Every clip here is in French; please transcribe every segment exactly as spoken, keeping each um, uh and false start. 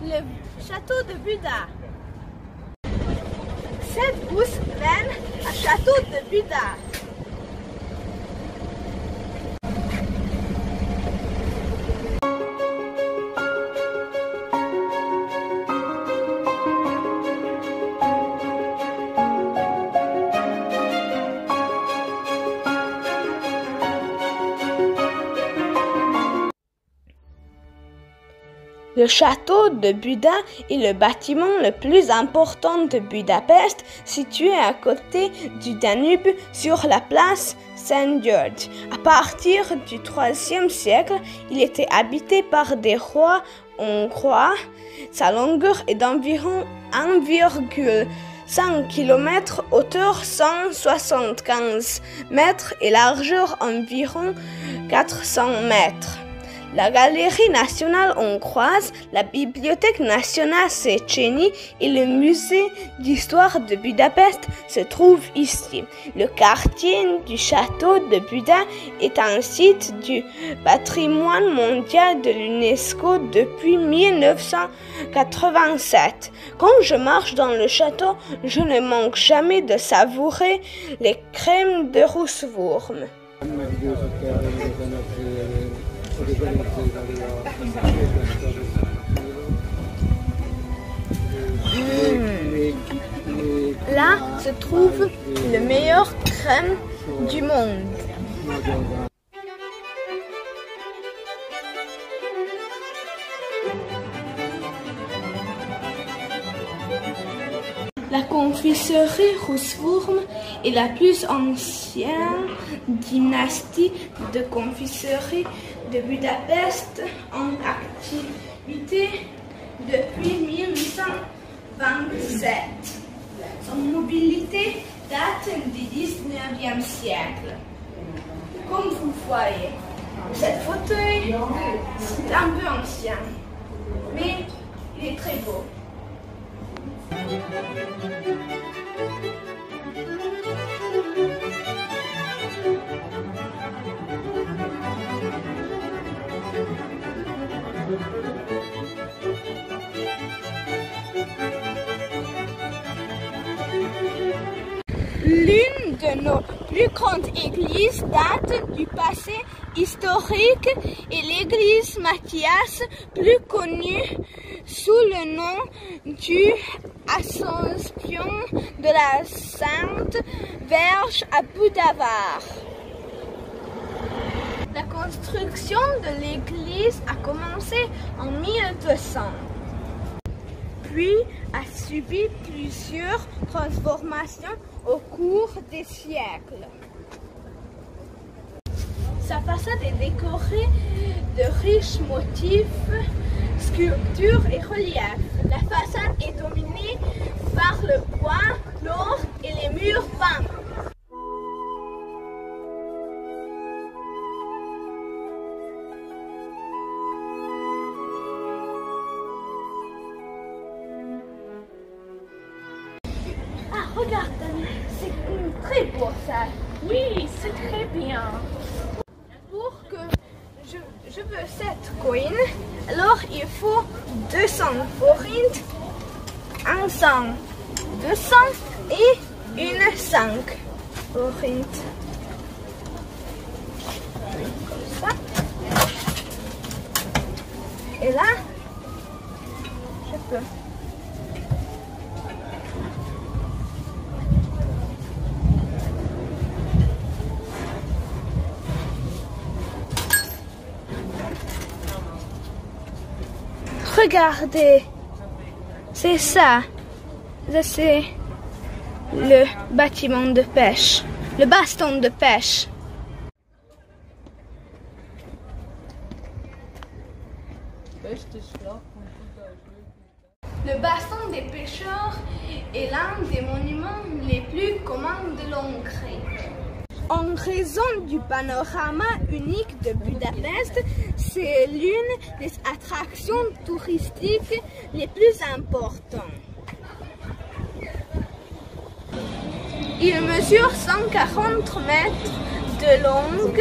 le château de Buda. Cette bus mène au château de Buda. Le château de Buda est le bâtiment le plus important de Budapest, situé à côté du Danube sur la place Saint-Georges. À partir du troisième siècle, il était habité par des rois hongrois. Sa longueur est d'environ un virgule cinq kilomètres, hauteur cent soixante-quinze mètres et largeur environ quatre cents mètres. La Galerie nationale hongroise, la Bibliothèque nationale Széchenyi et le musée d'histoire de Budapest se trouvent ici. Le quartier du château de Buda est un site du patrimoine mondial de l'UNESCO depuis mille neuf cent quatre-vingt-sept. Quand je marche dans le château, je ne manque jamais de savourer les crèmes de Roquefort. Mmh. Là se trouve le meilleur crème du monde. La confiserie Roquefort est la plus ancienne dynastie de confiserie de Budapest en activité depuis mille huit cent vingt-sept. Son mobilité date du dix-neuvième siècle. Comme vous voyez, cette fauteuil c'est un peu ancien, mais il est très beau. L'une de nos plus grandes églises date du passé historique et l'église Matthias, plus connue sous le nom du Assomption de la Sainte Vierge à Budavar. La construction de l'église a commencé en mille deux cents, puis a subi plusieurs transformations au cours des siècles. Sa façade est décorée de riches motifs, sculptures et reliefs. La façade est dominée par le bois, l'or et les murs peints. Ah, regarde, c'est très beau ça. Oui, c'est très bien. Pour que je, je veux cette coin, alors il faut deux cents forints, un cent, deux cents et une cinq forints. Comme ça. Et là, je peux. Regardez, c'est ça, c'est le bâtiment de pêche, le baston de pêche. Le baston des pêcheurs est l'un des monuments les plus communs de Hongrie. En raison du panorama unique de Budapest, c'est l'une des attractions touristiques les plus importantes. Il mesure cent quarante mètres de long,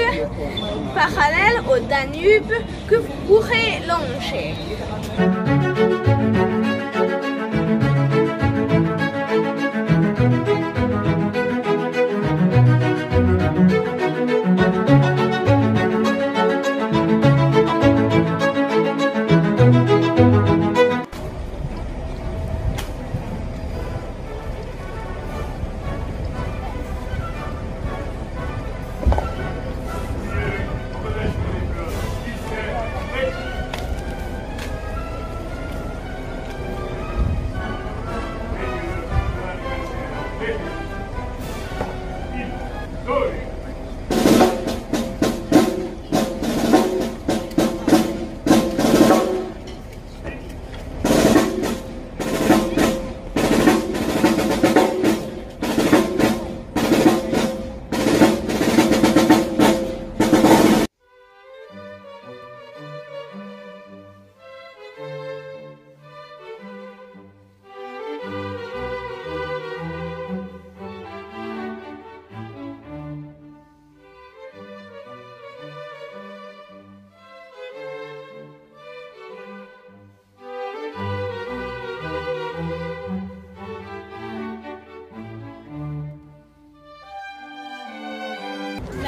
parallèle au Danube, que vous pourrez longer.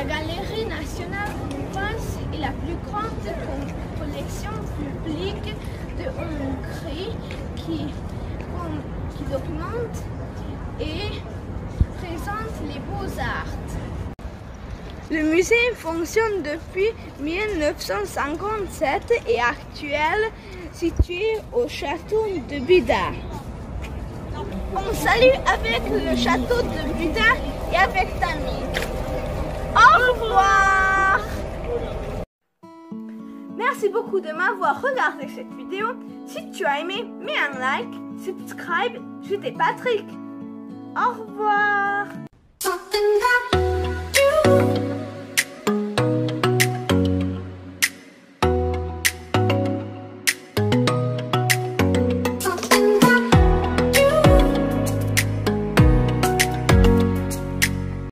La Galerie nationale de France est la plus grande collection publique de Hongrie qui, qui documente et présente les beaux-arts. Le musée fonctionne depuis mille neuf cent cinquante-sept et est actuel situé au château de Buda. On salue avec le château de Buda et avec Tammy. Au revoir! Merci beaucoup de m'avoir regardé cette vidéo. Si tu as aimé, mets un like, subscribe, j'étais Patrick. Au revoir!